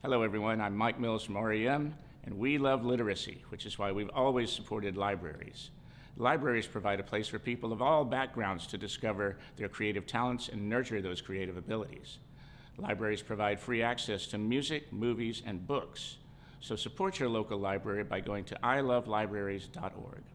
Hello everyone, I'm Mike Mills from R.E.M, and we love literacy, which is why we've always supported libraries. Libraries provide a place for people of all backgrounds to discover their creative talents and nurture those creative abilities. Libraries provide free access to music, movies, and books. So support your local library by going to ilovelibraries.org.